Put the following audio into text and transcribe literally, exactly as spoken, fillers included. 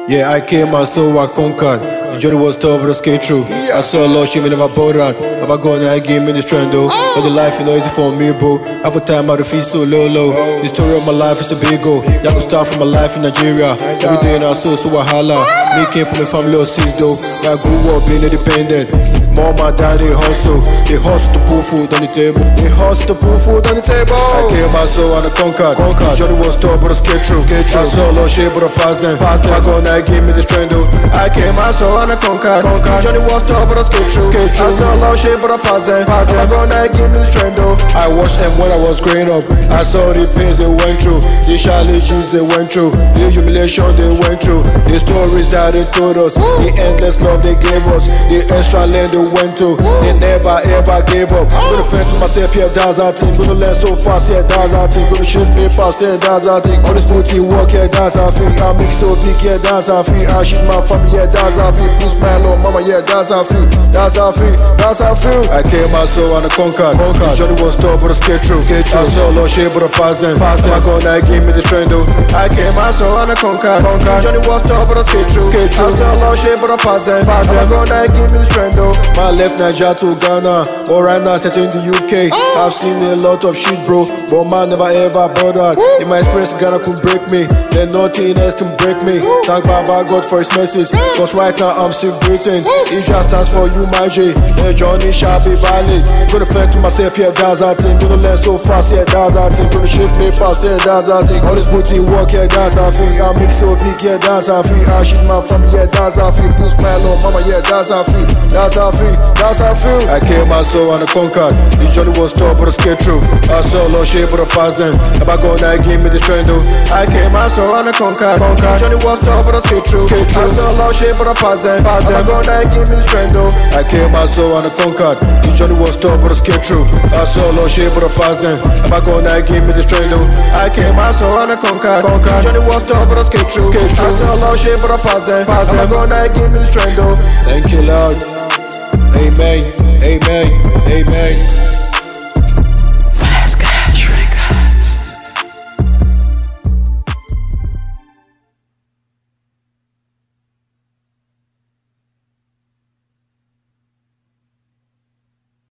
Yeah, I came and so I conquered. The journey was tough, but I skate through. I saw a lot of shit, me never bothered. Never gone and I gave me this trend though. But the life, you know, easy for me, bro. Half the time, I don't feel so low, low. The story of my life is a big go. Y'all can start from my life in Nigeria. Every day I saw so I holla. Me came from a family of six though. I grew up being independent. Mom and dad, they hustle. They hustle to put food on the table. They hustle to put food on the table. I came out so and I conquered. conquered. The journey was tough, but I skate through. skate through. I saw a lot of shit, but I passed them. Passed them. I go and I gave me this trend though. I came out so and I conquered. conquered. The journey was tough, but I skate through. skate through. I saw a lot of shit, but I passed them. Passed them. I go and I gave me this trend though. I watched them when I was growing up. I saw the pains they went through, the challenges they went through, the humiliation they went through, the stories that they told us, the endless love they gave us, the extra land they went to. They never ever gave up. Gonna fend to myself, yeah, that's our thing. Gonna learn so fast, yeah, that's our thing. Gonna shift papers, yeah, that's our thing. On this multi work, yeah, that's our thing. I make so big, yeah, that's our thing. I shit my family, yeah, that's our thing. Put smile on mama, yeah, that's our thing. That's our thing, that's our thing. I came out so and I conquered. conquered. The journey was tough, but I skate through. skate through. I saw a lot of shit, but I passed them. Passed them. I go and I gave me this trend though. I came out so and I conquered. conquered. The journey was tough, but I skate through. skate through. I saw a lot of shit, but I passed them. Passed them. I go and I gave me this trend though. My left Nigeria to Ghana, but right now set in the U K. oh. I've seen a lot of shit, bro, but man never ever bothered. Woo. In my experience, Ghana could break me, then nothing else can break me. Woo. Thank Baba God for his message, yeah. Cause right now I'm still breathing. It just stands for you, my J. The journey shall be valid. Gonna fend to myself, yeah, that's our thing. Gonna learn so fast, yeah, that's our thing. Gonna shift papers, yeah, that's our thing. All this booty work, yeah, that's our thing. I make so big, yeah, that's our thing. I shit my family, yeah, that's our thing. Put smile on mama, yeah, that's our thing. That's our thing, that's our thing. I came out so and I conquered. The journey was tough, but I skate through. I saw a lot of shit, but I passed them. Never go and I gave me this trend though. I came out so and I conquered. conquered. The journey was tough, but I skate through. skate through. I saw a lot of shit, but I passed them. passed them. Never go and I gave me this trend though. I came out so and I conquered. The journey was tough, but I skate through. I saw a lot of shit, but I passed them. Never go and I gave me this trend though. I came out so and I conquered. conquered. The journey was tough, but I skate through. skate through. I saw a lot of shit, but I passed them. passed them. Never go and I gave me this trend though. Thank you, Lord. Amen. Amen. Amen.